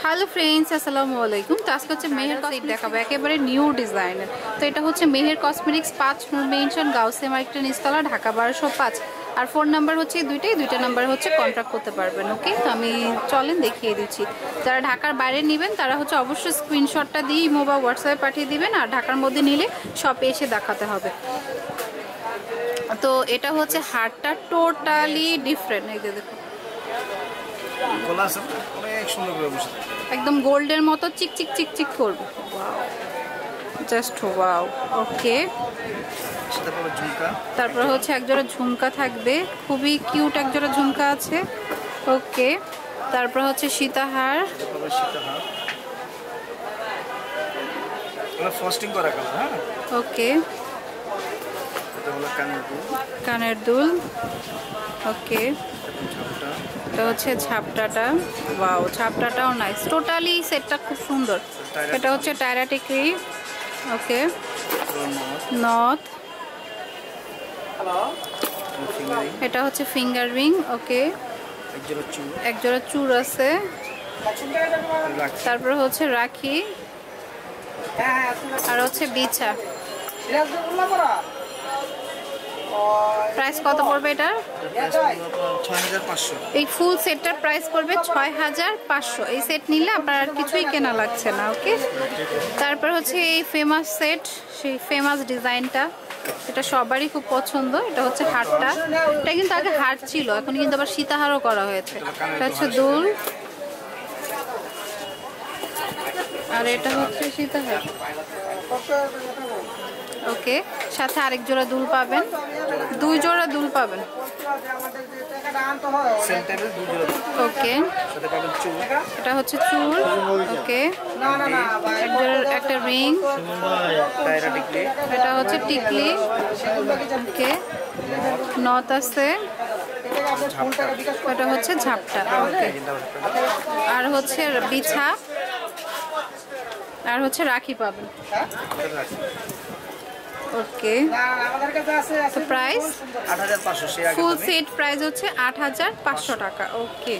Hello friends, আসসালামু আলাইকুম। তো আজকে হচ্ছে মেহের কসমেটিক্স দেখাবো, একেবারে নিউ ডিজাইনের। তো এটা হচ্ছে Meher cosmetics 5 mansion Gausia market নিচতলা, ঢাকা 1205। আর ফোন নাম্বার হচ্ছে দুইটা নাম্বার হচ্ছে কন্ট্যাক্ট করতে পারবেন। ওকে, তো আমি চলেন দেখিয়ে দিচ্ছি। যারা ঢাকার বাইরে নেবেন তারা হচ্ছে অবশ্যই স্ক্রিনশটটা দিয়ে ইমো বা হোয়াটসঅ্যাপে পাঠিয়ে দিবেন, আর ঢাকার মধ্যে নিলে শপে এসে দেখাতে হবে। তো এটা হচ্ছে হারটা টোটালি ডিফারেন্ট। এই যে দেখুন, একদম গোল্ডের মতো চিকচিক চিকচিক করবে। Wow, just wow. ওকে, তারপর হচ্ছে একজোড়া ঝুমকা থাকবে, খুবই কিউট একজোড়া ঝুমকা আছে। ওকে, তারপর হচ্ছে সীতাহার, ওকে, কানের দুল। ওকে, এটা হচ্ছে ঝাপটাটা। ওয়াও, ঝাপটাটাও নাইস, টোটালি সেটটা খুব সুন্দর। এটা হচ্ছে টায়রা টিকরি। ওকে, নথ। এটা হচ্ছে ফিঙ্গার রিং। ওকে, একজোড়া চূড় আছে। তারপর হচ্ছে রাখি, আর হচ্ছে বিছা। প্রাইস কত পড়বে এটার? এই ফুল সেটটার প্রাইস পড়বে 6500। এই সেট নিলে আপনার আর কিছুই কেনা লাগছে না। ওকে, তারপর হচ্ছে এই ফেমাস সেট, সেই ফেমাস ডিজাইনটা, এটা সবারই খুব পছন্দ। এটা হচ্ছে হারটা, এটা কিন্তু আগে হার ছিল, এখন কিন্তু আবার সীতাহারও করা হয়েছে। এটা হচ্ছে দুল, আর এটা হচ্ছে সীতাহার। ওকে, সাথে আরেক জোড়া দুল পাবেন, 2 জোড়া দুল পাবেন। ওকে, এটা হচ্ছে চুল। ওকে, একটা রিং, এটা হচ্ছে টিকলি। ওকে, নথ আছে, এটা হচ্ছে ঝাপটা। ওকে, আর হচ্ছে বিছা, আর হচ্ছে রাখি পাবেন। ওকে, তো প্রাইস 8500, ফুল সেট প্রাইস হচ্ছে 8500 টাকা। ওকে,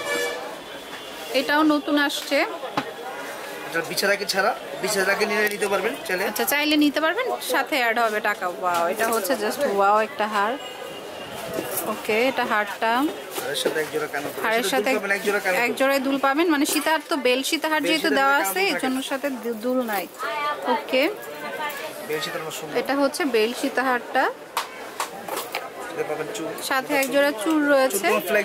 এটাও নতুন আসছে। এটা বিছারাকে ছাড়া, বিছারাকে নিতে পারবেন চাইলে। আচ্ছা, চাইলে নিতে পারবেন, সাথে অ্যাড হবে টাকা। ওয়াও, এটা হচ্ছে জাস্ট ওয়াও একটা হার। ওকে, এটা হারটা, হারের সাথে এক জোড়ায় দুল পাবেন, মানে সীতাহার তো বেল সীতাহার যেহেতু দেওয়া আছে এর জন্য সাথে দুল নাই। ওকে, এটা হচ্ছে বেল সীতাহারটা, সাথে এক জোড়া চুল রয়েছে।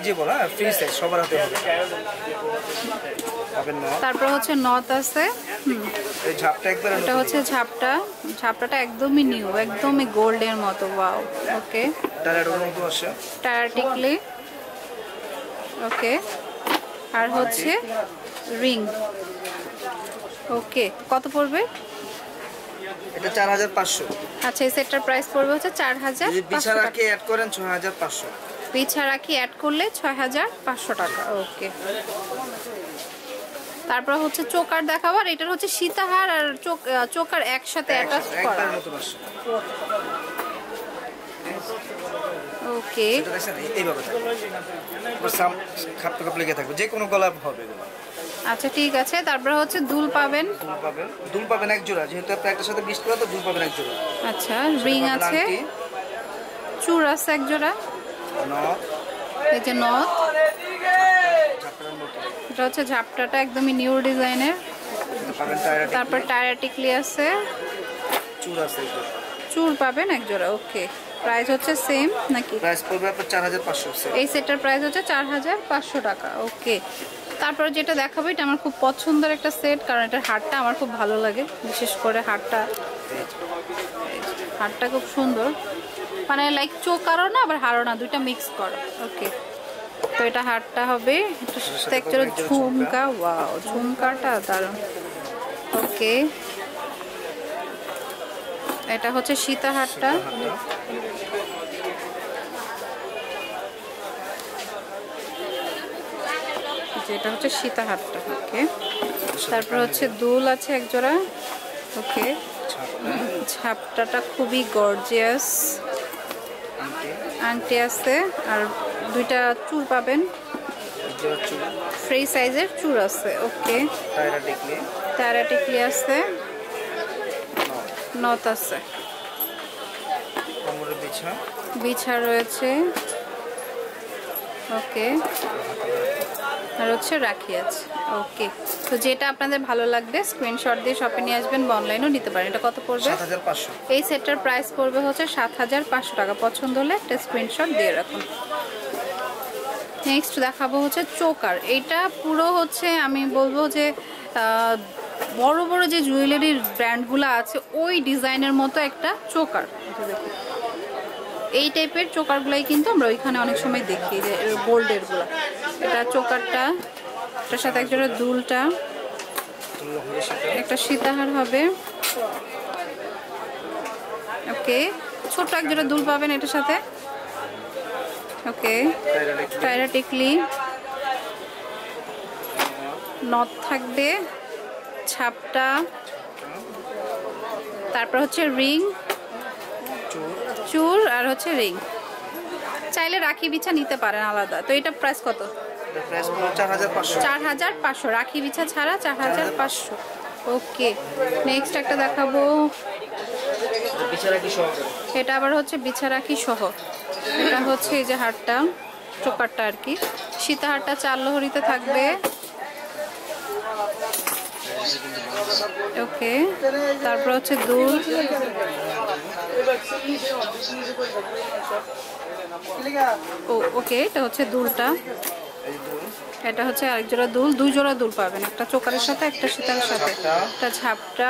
তারপর হচ্ছে নথ আছে। এটা হচ্ছে ঝাপটা, ঝাপটাটা একদমই নিউ, একদমই গোল্ডের মতো। ওয়াও। ওকে, টায়ার টিকলি। ওকে, আর হচ্ছে রিং। ওকে, কত পড়বে? এটা 4500। আচ্ছা, এই সেটটার প্রাইস পড়বে হচ্ছে 4500। যদি বিছারাকে অ্যাড করেন 6500। বিছারাকে অ্যাড করলে 6500 টাকা। ওকে, তারপর হচ্ছে চোকার দেখাবো, আর এটার হচ্ছে সীতাহার আর চোকার একসাথে অ্যাটাচ করা। ওকে, এইভাবে খাপ খাপ লেগে থাকবে, যে কোনো গলা হবে। আচ্ছা, ঠিক আছে। তারপর হচ্ছে দুল পাবেন, দুল পাবেন এক জোড়া, যেহেতু আপনি একটার সাথে 20 জোড়া, তো দুল পাবেন এক জোড়া। আচ্ছা, রিং আছে, চূড় আছে এক জোড়া। নথ, এই যে নথ, এটা হচ্ছে ঝাপটাটা একদমই নিউ ডিজাইনের। তারপর টায়রা টিকলি আছে, চূড় আছে, চূড় পাবেন এক জোড়া। ওকে, প্রাইস হচ্ছে সেম নাকি? প্রাইস পড়বে আপনার 4500। এই সেটটার প্রাইস হচ্ছে 4500 টাকা। ওকে, তারপর যেটা দেখাবো, এটা আমার খুব পছন্দের একটা সেট, কারণ এটার হারটা আমার খুব ভালো লাগে, বিশেষ করে হারটা খুব সুন্দর, মানে লাইক চোকারও না আবার হারও না, দুইটা মিক্স করো। ওকে, তো এটা হারটা হবে, একটু ঝুমকা। ওয়াও, ঝুমকাটা দারুণ। ওকে, এটা হচ্ছে সীতাহারটা। যেটা হচ্ছে সীতাহারটা। ওকে, তারপর হচ্ছে দুল আছে এক জোড়া। ওকে, ছাপটাটা খুবই গর্জিয়াস, আংটি আছে, আর দুইটা চুল পাবেন। ফ্রি সাইজের চুর আছে। ওকে, টায়রা টিকলি আছে, নথ আছে, বিছা রয়েছে। ওকে, আর হচ্ছে রাখি আছে। ওকে, তো যেটা আপনাদের ভালো লাগবে স্ক্রিনশট দিয়ে শপে নিয়ে আসবেন বা অনলাইনেও নিতে পারেন। এটা কত পড়বে? 7500। এই সেটটার প্রাইস পড়বে হচ্ছে 7500 টাকা। পছন্দ হলে একটা স্ক্রিনশট দিয়ে রাখুন। নেক্সট দেখাবো হচ্ছে চোকার। এটা পুরো হচ্ছে আমি বলবো যে বড় বড় যে জুয়েলারির ব্র্যান্ডগুলো আছে ওই ডিজাইনের মতো একটা চোকার। এই টাইপের চোকারগুলাই কিন্তু আমরা ওইখানে অনেক সময় দেখি, যে গোল্ডের গুলা। এটা চোকারটা, এটার সাথে একজোড়া দুলটা, একটা সীতাহার হবে। ওকে, ছোট্ট একজোড়া দুল পাবেন এটার সাথে। ওকে, টায়রা টিকলি, নথ থাকবে, ছাপটা, তারপর হচ্ছে রিং, চুর, আর হচ্ছে রিং। চাইলে রাখি বিছা নিতে পারেন আলাদা। তো এটা প্রাইস কত? 4500। রাখি বিছা ছাড়া 4500। ওকে, নেক্সট একটা দেখাবো। এটা আবার হচ্ছে বিছা রাখি সহ। এটা হচ্ছে এই যে হারটা, চোকারটা আর কি। সীতাহারটা 4 লহরিতে থাকবে। ওকে, তারপর হচ্ছে দুল, ওকে, এটা হচ্ছে দুলটা। এটা হচ্ছে আরেক জোড়া দুল, 2 জোড়া দুল পাবেন, একটা চোকারের সাথে একটা সীতার সাথে। একটা ঝাপটা,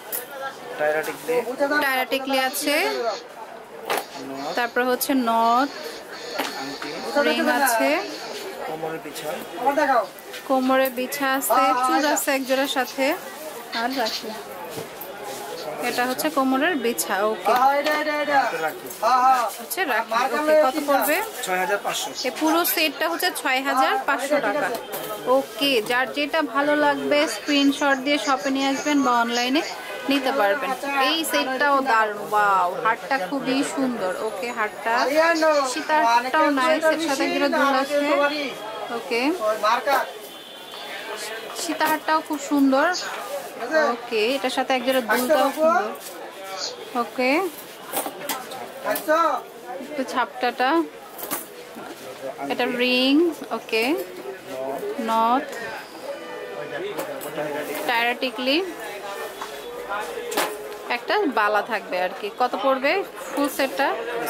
টায়রা টিকলি আছে, তারপর হচ্ছে নথ, রিং আছে, কোমরে বিছা আছে, চুর আছে এক জোড়ার সাথে, আর রাখি। এটা হচ্ছে কোমরের বিছা। ওকে, হচ্ছে রাখি। ওকে, কত পড়বে? 6500। এই পুরো সেটটা হচ্ছে 6500 টাকা। ওকে, যার যেটা ভালো লাগবে স্ক্রিনশট দিয়ে শপে নিয়ে আসবেন বা অনলাইনে নিতে পারবেন। এই সেটটাও দারুণ, ওয়াও, হারটা খুবই সুন্দর। ওকে, হারটা, সীতারটাও নাইস, এর সাথে একটা দুল আছে। ওকে, সীতাহারটাও খুব সুন্দর। ওকে, এটার সাথে একজোড়া দুলটাও সুন্দর। ওকে, একটু ছাপটাটা, এটা রিং। ওকে, নথ, টায়রা টিকলি, একটা বালা থাকবে আর কি। কত পড়বে ফুল সেটটা?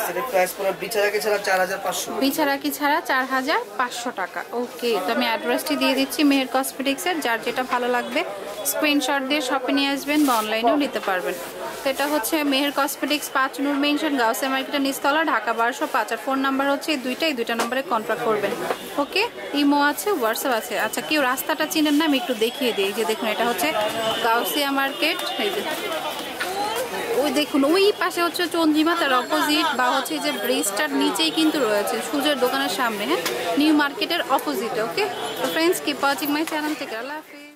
বিছারাকি ছাড়া 4500 টাকা। ওকে, তো আমি অ্যাড্রেসটি দিয়ে দিচ্ছি মেহের কসমেটিক্সের। যার যেটা ভালো লাগবে স্ক্রিনশট দিয়ে শপে নিয়ে আসবেন বা অনলাইনেও নিতে পারবেন। তো এটা হচ্ছে মেহের কসমেটিক্স, 5 নূর মেনশন, গাউসিয়া মার্কেটের নিচতলা, ঢাকা 1205। আর ফোন নাম্বার হচ্ছে এই দুইটা নম্বরে কন্ট্যাক্ট করবেন। ওকে, ইমো আছে, হোয়াটসঅ্যাপ আছে। আচ্ছা, কেউ রাস্তাটা চিনেন না, আমি একটু দেখিয়ে দিই। যে দেখুন, এটা হচ্ছে গাউসিয়া মার্কেট। এই যে ওই দেখুন, ওই পাশে হচ্ছে চন্দ্রিমা, তার অপোজিট বা হচ্ছে যে ব্রিজটার নিচেই কিন্তু রয়েছে সূর্যের দোকানের সামনে। হ্যাঁ, নিউ মার্কেটের অপোজিটে। ওকে, তো friends, keep watching my channel থেকে। আল্লাহ হাফেজ।